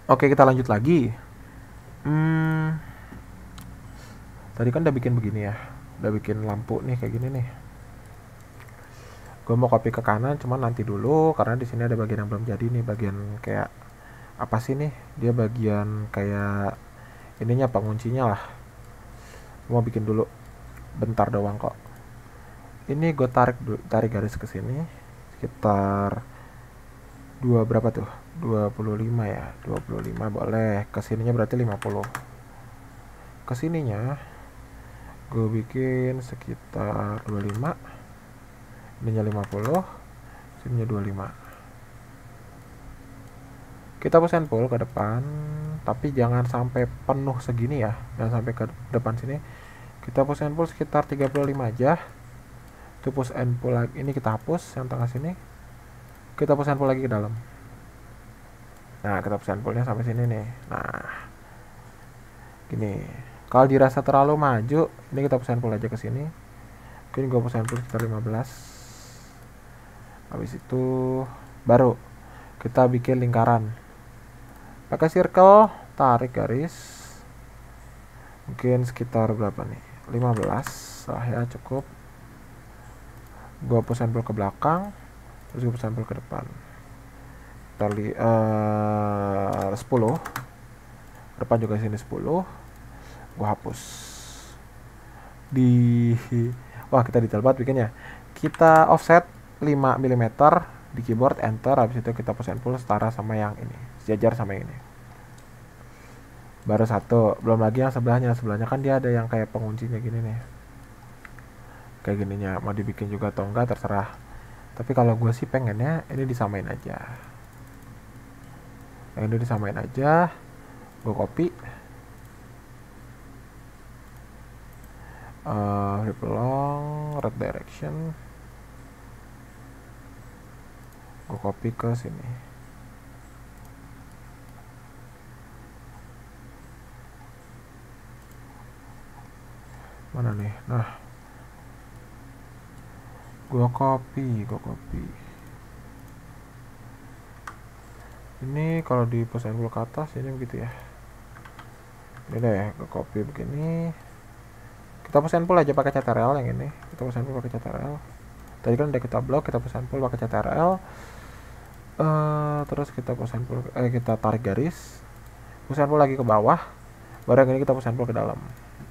Oke, kita lanjut lagi. Hmm, tadi kan udah bikin begini ya, udah bikin lampu nih kayak gini nih. Gue mau copy ke kanan, cuman nanti dulu karena di sini ada bagian yang belum jadi nih, bagian kayak apa sih nih? Dia bagian kayak ininya penguncinya lah. Gue mau bikin dulu, bentar doang kok. Ini gue tarik garis ke sini sekitar berapa tuh? 25 ya. 25 boleh. Kesininya berarti 50. Kesininya gue bikin sekitar 25. Ininya 50. Sininya 25. Kita push pull ke depan, tapi jangan sampai penuh segini ya. Jangan sampai ke depan sini. Kita push pull sekitar 35 aja. Itu push pull lagi. Ini kita hapus yang tengah sini. Kita push pull lagi ke dalam. Nah, kita push pullnya sampai sini nih. Nah, gini. Kalau dirasa terlalu maju, ini kita push pull aja ke sini. Mungkin gue push pull sekitar 15. Habis itu baru kita bikin lingkaran. Pakai circle, tarik garis. Mungkin sekitar berapa nih? 15 lah ya, cukup. Gue push pull ke belakang, terus gue push pull ke depan. Tali 10. Depan juga sini 10. Gue hapus. Wah, kita detail banget bikinnya. Kita offset 5 mm di keyboard, enter. Habis itu kita push pull setara sama yang ini, sejajar sama yang ini. Baru satu, belum lagi yang sebelahnya kan dia ada yang kayak penguncinya gini nih, kayak gininya. Mau dibikin juga atau enggak terserah, tapi kalau gue sih pengennya ini disamain aja. Yang ini disamain aja. Gue copy, flip along red direction. Gue copy ke sini. Mana nih? Nah, gue copy. Ini kalau di push pull ke atas ini begitu ya. Ini deh, gue copy begini. Kita push pull aja pakai CTRL yang ini. Kita push pull pakai CTRL. Tadi kan udah kita blok, kita push pull pakai CTRL. Terus kita push pull, kita tarik garis, push pull lagi ke bawah, baru yang ini kita push pull ke dalam.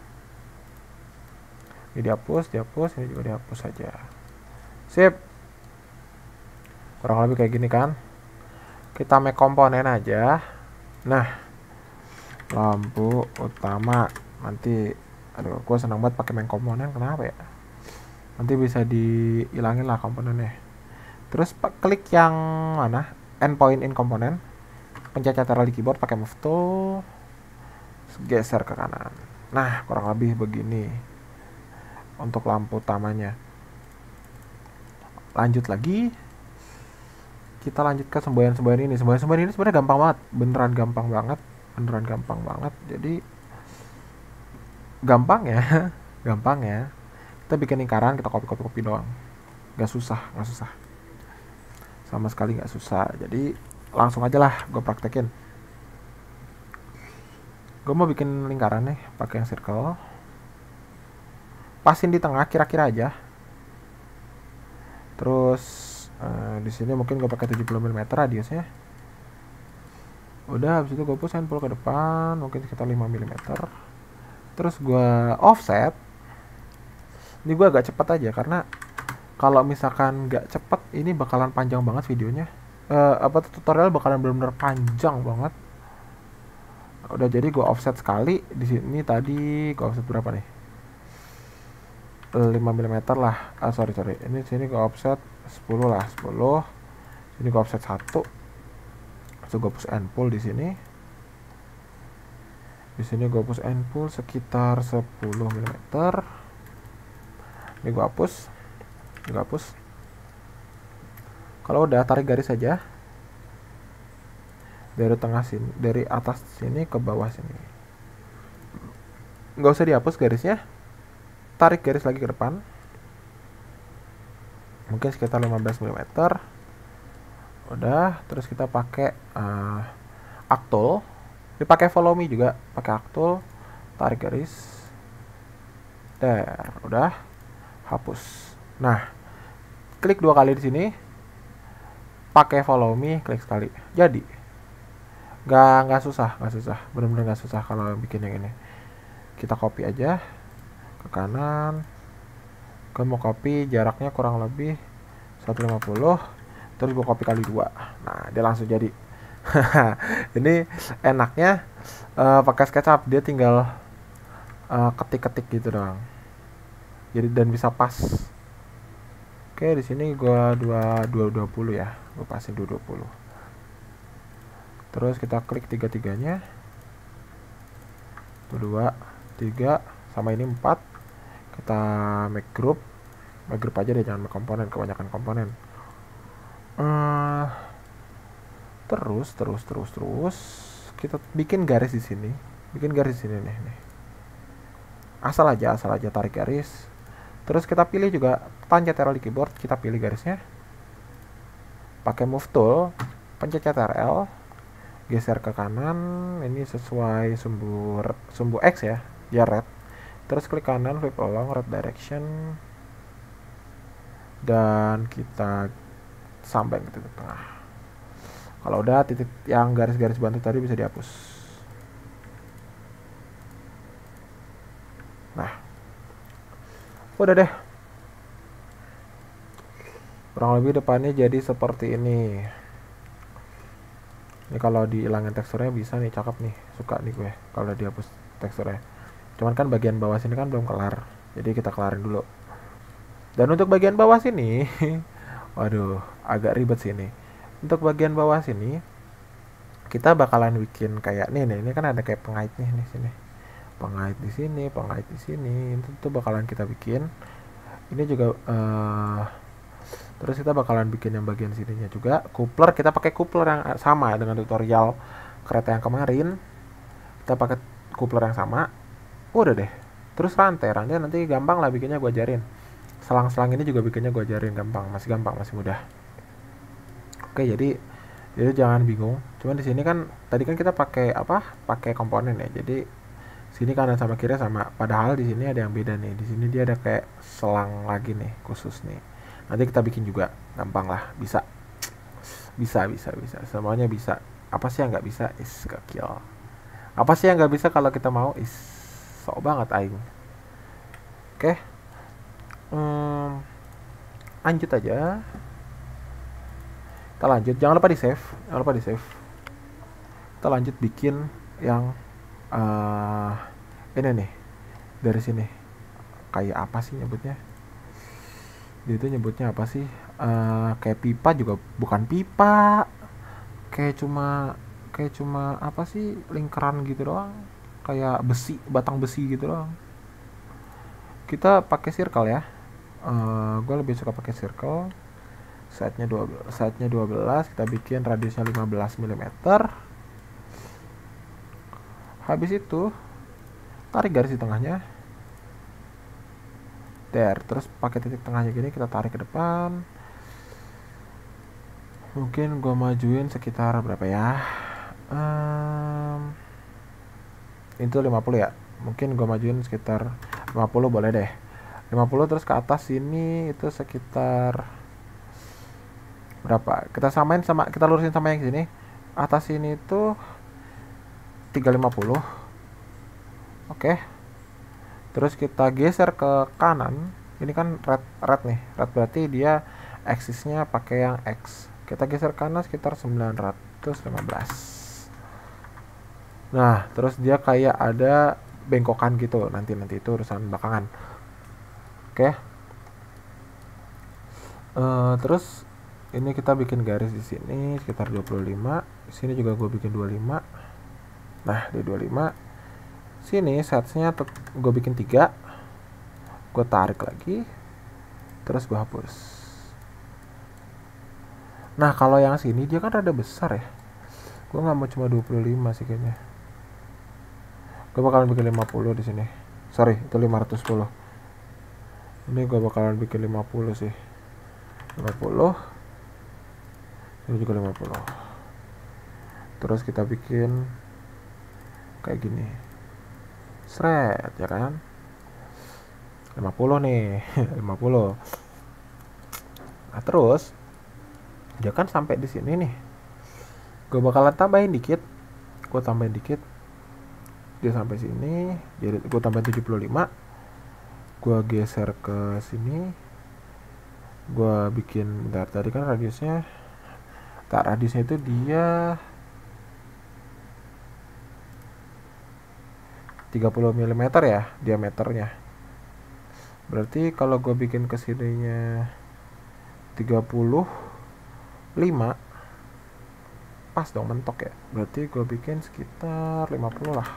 Ini dihapus, ini juga dihapus saja. Sip. Kurang lebih kayak gini kan. Kita make komponen aja. Nah, lampu utama nanti, aduh, gue senang banget pakai main komponen, kenapa ya? Nanti bisa dihilangin lah komponennya. Terus klik yang mana? Endpoint in komponen. Pencet CTRL di keyboard pakai move tool. Geser ke kanan. Nah, kurang lebih begini untuk lampu utamanya. Lanjut lagi. Kita lanjut ke semboyan ini. Semboyan ini sebenarnya gampang banget. Beneran gampang banget. Jadi gampang ya. Gampang ya. Kita bikin lingkaran, kita copy doang. Gak susah. Sama sekali gak susah. Jadi langsung aja lah gue praktekin. Gue mau bikin lingkaran nih pakai yang circle. Pasin di tengah kira-kira aja. Terus di sini mungkin gue pakai 70 mm radiusnya. Udah, habis itu gue push pull ke depan, mungkin sekitar 5 mm. Terus gue offset. Ini gue agak cepet aja karena kalau misalkan gak cepet ini bakalan panjang banget videonya. Tutorial bakalan benar-benar panjang banget. Udah, jadi gue offset sekali. Di sini tadi gue offset berapa nih? 5 mm lah. Sorry. Ini sini gue offset 10 lah, 10. Sini gue offset 1. So gue push and pull di sini. Di sini gue push and pull sekitar 10 mm. Ini gue hapus. Kalau udah, tarik garis aja dari tengah sini, dari atas sini ke bawah sini. Nggak usah dihapus garisnya. Tarik garis lagi ke depan. Mungkin sekitar 15 mm. Udah, terus kita pakai Aktul. Dipakai follow me juga, pakai aktul, tarik garis. Der, udah. Hapus. Nah, klik 2 kali di sini. Pakai follow me, klik sekali. Jadi nggak susah, bener-bener nggak susah kalau bikin yang ini. Kita copy aja ke kanan. Gue mau copy jaraknya kurang lebih 150, terus gue copy kali 2. Nah, dia langsung jadi. Ini enaknya pakai SketchUp, dia tinggal ketik-ketik gitu doang. Jadi dan bisa pas. Oke, di sini gua 220 ya. Gua pasin 220. Terus kita klik tiga-tiganya. 2, 3, sama ini 4. Kita make group. Make group aja deh, jangan make komponen, kebanyakan komponen. Terus kita bikin garis di sini. Nih. Asal aja tarik garis. Terus kita pilih juga pencet Ctrl di keyboard, kita pilih garisnya. Pakai move tool, pencet Ctrl, geser ke kanan, ini sesuai sumbu X ya, dia red. Terus klik kanan, flip along, red direction. Dan kita sampai ke titik tengah. Kalau udah, titik yang garis-garis bantu tadi bisa dihapus. Nah, udah deh. Kurang lebih depannya jadi seperti ini. Ini kalau dihilangin teksturnya bisa nih, cakep nih. Suka nih gue kalau dihapus teksturnya. Cuman kan bagian bawah sini kan belum kelar. Jadi kita kelarin dulu. Dan untuk bagian bawah sini, waduh, agak ribet sini. Untuk bagian bawah sini, kita bakalan bikin kayak nih, ini kan ada kayak pengait nih sini. Pengait di sini, pengait di sini. Itu bakalan kita bikin. Ini juga terus kita bakalan bikin yang bagian sininya juga. Coupler, kita pakai coupler yang sama dengan tutorial kereta yang kemarin. Kita pakai coupler yang sama. Udah deh. Terus rantai nanti gampang lah bikinnya, gue ajarin. Selang-selang ini juga bikinnya gue ajarin, gampang, masih mudah. Oke, jadi jangan bingung. Cuman di sini kan tadi kan kita pakai pakai komponen ya. Jadi sini kanan sama kiri sama. Padahal di sini ada yang beda nih. Di sini dia ada kayak selang lagi nih khusus nih. Nanti kita bikin juga, gampang lah, bisa. Semuanya bisa. Apa sih yang nggak bisa? Gokil. Apa sih yang nggak bisa kalau kita mau? Sok banget aing. Oke. Lanjut aja. Kita lanjut, jangan lupa di save. Kita lanjut bikin yang ini nih. Dari sini. Kayak apa sih nyebutnya? Dia itu nyebutnya apa sih? Kayak pipa juga bukan pipa. Kayak cuma apa sih? Lingkaran gitu doang. Kayak besi, batang besi gitu doang. Kita pakai circle ya. Gue lebih suka pakai circle. Size-nya 12, kita bikin radiusnya 15 mm. Habis itu tarik garis di tengahnya. Terus pakai titik tengahnya gini, kita tarik ke depan. Mungkin gue majuin sekitar berapa ya? Itu 50 ya. Mungkin gue majuin sekitar 50 boleh deh. 50 terus ke atas sini itu sekitar berapa? Kita lurusin sama yang sini. Atas sini itu 350. Oke. Terus kita geser ke kanan. Ini kan red nih. Red berarti dia aksisnya pakai yang X. Kita geser kanan sekitar 915. Nah, terus dia kayak ada bengkokan gitu. Nanti itu urusan belakangan. Oke. Terus ini kita bikin garis di sini sekitar 25. Di sini juga gue bikin 25. Nah, di 25 sini size-nya gue bikin 3. Gue tarik lagi. Terus gue hapus. Nah, kalau yang sini dia kan rada besar ya. Gue nggak mau cuma 25 sih kayaknya. Gue bakalan bikin 50 di sini. Sorry, itu 510. Ini gue bakalan bikin 50 sih. 50. Ini juga 50. Terus kita bikin kayak gini, seret ya kan, 50 nih. 50. Nah terus dia kan sampai di sini nih, gue bakalan tambahin dikit, dia sampai sini, jadi gue tambahin 75, gue geser ke sini, gue bikin, bentar, tadi kan radiusnya itu dia 30 mm ya diameternya. Berarti kalau gue bikin kesininya 35, pas dong, mentok ya. Berarti gue bikin sekitar 50 lah,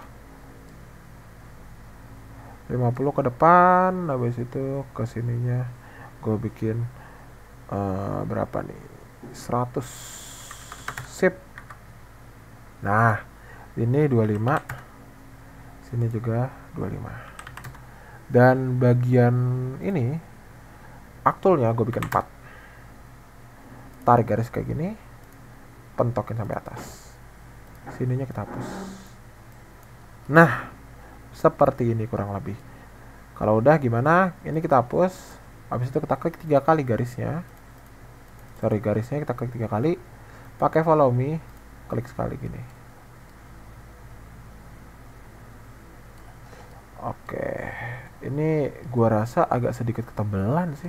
50 ke depan. Habis itu ke sininya gue bikin berapa nih, 100. Sip. Nah ini 25, sini juga 25. Dan bagian ini aktulnya gue bikin 4, tarik garis kayak gini, pentokin sampai atas, sininya kita hapus. Nah seperti ini kurang lebih. Kalau udah gimana, ini kita hapus. Habis itu kita klik 3 kali garisnya, kita klik 3 kali, pakai follow me, klik sekali gini. Oke, ini gua rasa agak sedikit ketebelan sih,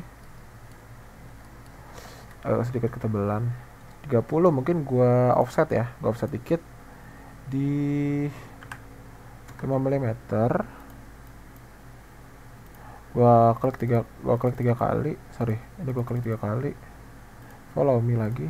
30 mungkin gua offset ya, dikit di 5 mm. Gua klik 3 kali, ini gua klik 3 kali, follow me lagi.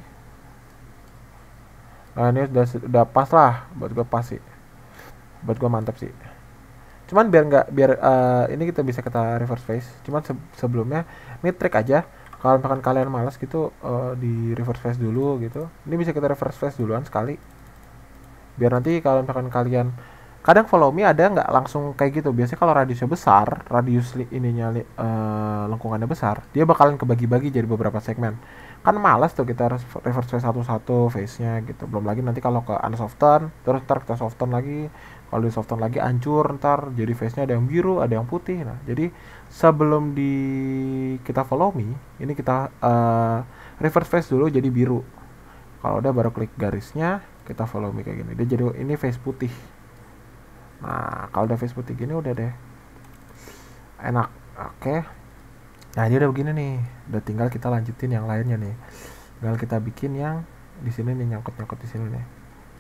Nah ini udah pas lah, buat gua pas sih, buat gua mantap sih. Cuman biar ini kita reverse face. Cuman sebelumnya ini trik aja, kalau misalkan kalian malas gitu, di reverse face dulu gitu. Ini bisa kita reverse face duluan sekali, biar nanti kalau misalkan kalian, kadang follow me ada nggak langsung kayak gitu. Biasanya kalau radiusnya besar, lengkungannya besar, dia bakalan kebagi-bagi jadi beberapa segmen. Kan malas tuh kita reverse face satu-satu face-nya gitu. Belum lagi nanti kalau ke unsoften, terus ntar kita soften lagi, kalau di soften lagi hancur, ntar jadi face-nya ada yang biru, ada yang putih. Nah jadi sebelum kita follow me, ini kita reverse face dulu jadi biru. Kalau udah baru klik garisnya, kita follow me kayak gini, dia jadi ini face putih. Nah kalau udah face putih gini udah deh enak. Oke. Nah dia udah begini nih, udah tinggal kita lanjutin yang lainnya nih. Tinggal kita bikin yang di sini nih, nyangkut di sini nih.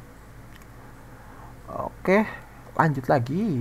Oke, lanjut lagi.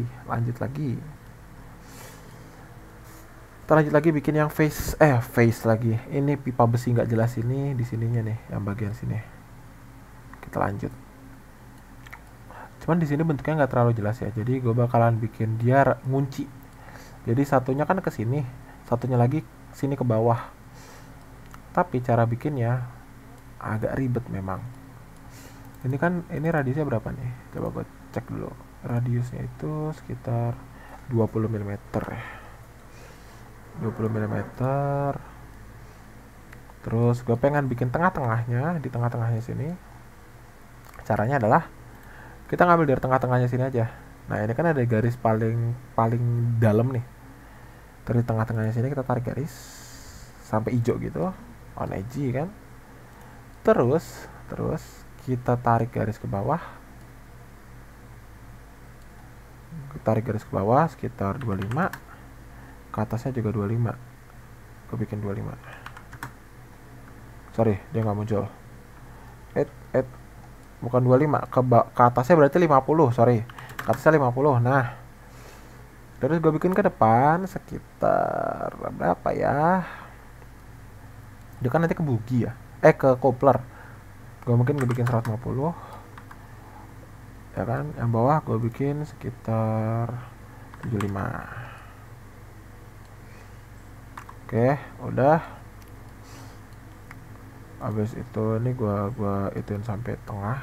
Kita lanjut lagi bikin yang face lagi. Ini pipa besi nggak jelas ini di sininya nih, yang bagian sini. Kita lanjut. Cuman di sini bentuknya nggak terlalu jelas ya, jadi gue bakalan bikin dia ngunci. Jadi satunya kan ke sini, satunya lagi sini ke bawah. Tapi cara bikinnya agak ribet memang. Ini kan, ini radiusnya berapa nih? Coba gue cek dulu. Radiusnya itu sekitar 20 mm ya. 20 mm. Terus gue pengen bikin tengah-tengahnya, di tengah-tengahnya sini. Caranya adalah kita ngambil dari tengah-tengahnya sini aja. Nah ini kan ada garis paling dalam nih. Terus di tengah-tengahnya sini kita tarik garis sampai hijau gitu, on edge kan. Terus kita tarik garis ke bawah. Sekitar 25. Ke atasnya juga 25. Gue bikin 25. Sorry, dia nggak muncul. Bukan 25, ke atasnya berarti 50, sorry. Ke atasnya 50. Nah, terus gue bikin ke depan sekitar berapa ya? Dia kan nanti ke bugi ya. Ke coupler. Gue mungkin gue bikin 150. Ya kan? Yang bawah gue bikin sekitar 75. Oke, udah. Habis itu ini gua ituin sampai tengah.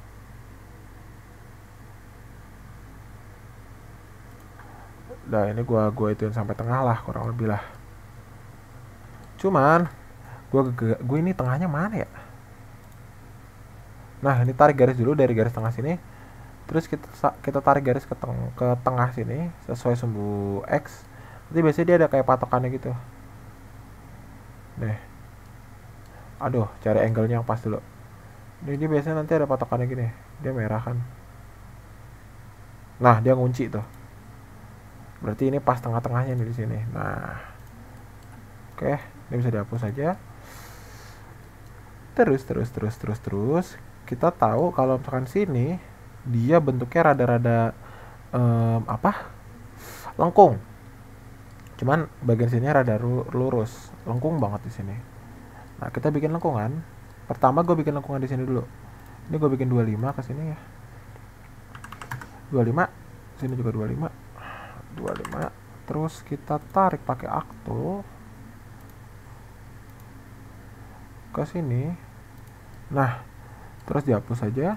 Nah ini gua ituin sampai tengah lah, kurang lebih lah. Cuman gua ini tengahnya mana ya? Nah, ini tarik garis dulu dari garis tengah sini. Terus kita tarik garis ke tengah sini sesuai sumbu X. Nanti biasanya dia ada kayak patokannya gitu. Nih. Aduh, cari angle-nya yang pas dulu. Ini dia biasanya nanti ada patokannya gini. Dia merah kan. Nah, dia ngunci tuh. Berarti ini pas tengah-tengahnya nih di sini. Nah. Oke, ini bisa dihapus saja. Terus kita tahu kalau misalkan sini dia bentuknya rada-rada lengkung. Cuman bagian sini rada lurus, lengkung banget di sini. Nah, kita bikin lengkungan. Pertama gue bikin lengkungan di sini dulu. Ini gue bikin 25 ke sini ya. 25. Sini juga 25. 25. Terus kita tarik pakai aktul ke sini. Nah, terus dihapus saja.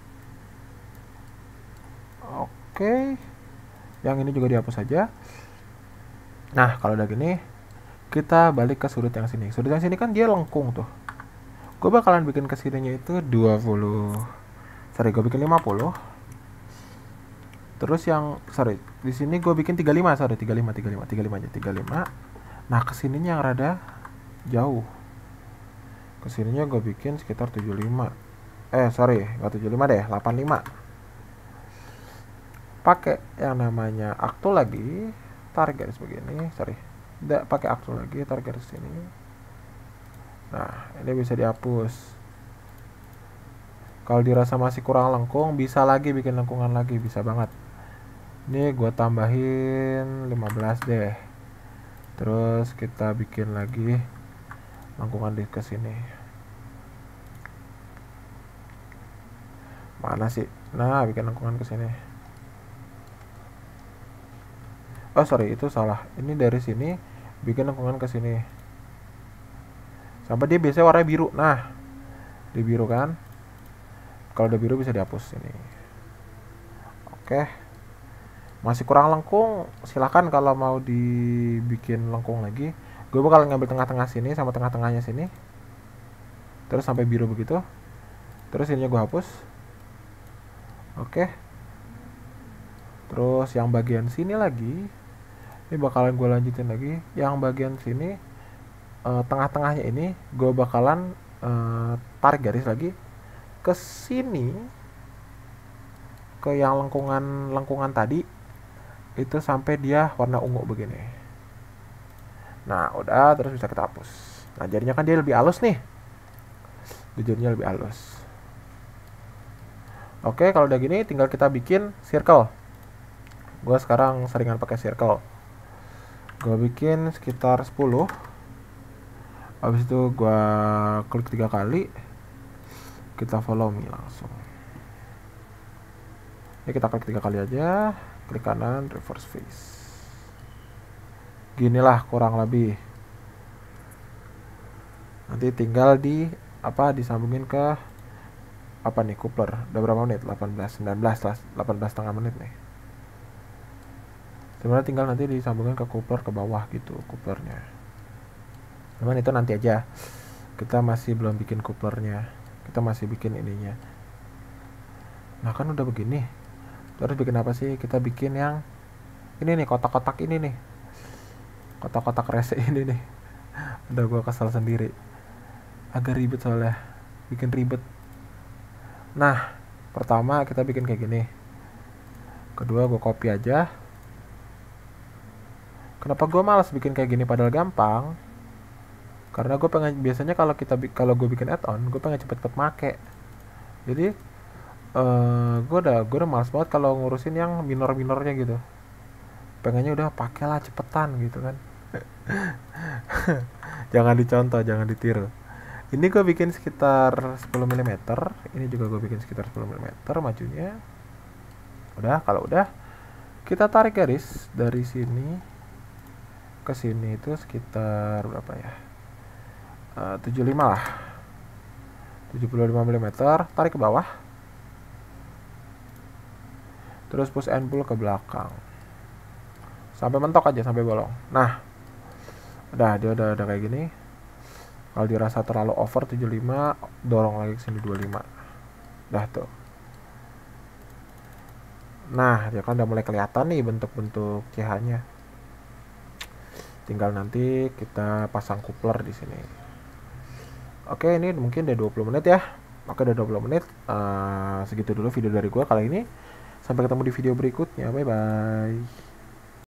Oke. Yang ini juga dihapus saja. Nah, kalau udah gini, kita balik ke sudut yang sini. Sudut yang sini kan dia lengkung tuh. Gue bakalan bikin ke sininya itu 20. Gue bikin 50. Terus yang, di sini gue bikin 35, 35 aja, 35. Nah, kesininya yang rada jauh. Kesininya gue bikin sekitar 75. Nggak 75 deh, 85. Pakai yang namanya aktul lagi, tarik garis begini, pakai aktul lagi, tarik garis sini. Nah, ini bisa dihapus. Kalau dirasa masih kurang lengkung, bisa lagi bikin lengkungan lagi, bisa banget. Ini gue tambahin 15 deh. Terus kita bikin lagi lengkungan di kesini. Mana sih? Nah, bikin lengkungan kesini. Itu salah. Ini dari sini bikin lengkungan ke sini. Sampai dia biasanya warnanya biru. Nah, di biru kan. Kalau udah biru bisa dihapus ini. Oke. Masih kurang lengkung, silahkan kalau mau dibikin lengkung lagi. Gue bakal ngambil tengah-tengah sini sama tengah-tengahnya sini. Terus sampai biru begitu. Terus ininya gue hapus. Oke. Terus yang bagian sini lagi, ini bakalan gue lanjutin lagi. Yang bagian sini, tengah-tengahnya ini gue bakalan tarik garis lagi ke sini, ke yang lengkungan tadi, itu sampai dia warna ungu begini. Nah, udah, terus bisa kita hapus. Nah, jadinya kan dia lebih halus nih. Jadinya lebih halus. Oke, kalau udah gini tinggal kita bikin circle. Gue sekarang seringan pakai circle. Gue bikin sekitar 10. Habis itu gue klik 3 kali. Kita follow me langsung. Ini kita klik 3 kali aja. Klik kanan, reverse face. Ginilah kurang lebih. Nanti tinggal disambungin ke coupler. Udah berapa menit? 18, 19 lah, 18 setengah menit nih. Sebenarnya tinggal nanti disambungin ke coupler ke bawah gitu, couplernya. Cuman itu nanti aja. Kita masih belum bikin couplernya. Kita masih bikin ininya. Nah, kan udah begini. Terus bikin apa sih? Kita bikin yang ini nih, kotak-kotak ini nih. Kotak-kotak rese ini nih. Udah gue kesel sendiri. Agak ribet soalnya. Bikin ribet. Nah, pertama kita bikin kayak gini. Kedua gue copy aja. Kenapa gue malas bikin kayak gini padahal gampang? Karena gue pengen, biasanya kalau gue bikin add-on, gue pengen cepet-cepet make. Jadi gue udah malas banget kalau ngurusin yang minor-minornya gitu. Pengennya udah pakailah cepetan gitu kan. Jangan dicontoh, jangan ditiru. Ini gue bikin sekitar 10 mm. Ini juga gue bikin sekitar 10 mm majunya. Udah, kalau udah kita tarik garis dari sini ke sini itu sekitar berapa ya? 75 lah. 75 mm, tarik ke bawah. Terus push and pull ke belakang. Sampai mentok aja, sampai bolong. Nah, dia udah kayak gini. Kalau dirasa terlalu over 75, dorong lagi ke sini 25. Dah tuh. Nah, ya kan udah mulai kelihatan nih bentuk-bentuk CH-nya. Tinggal nanti kita pasang coupler di sini. Oke, ini mungkin udah 20 menit ya. Oke, udah 20 menit. Segitu dulu video dari gue kali ini. Sampai ketemu di video berikutnya. Bye bye.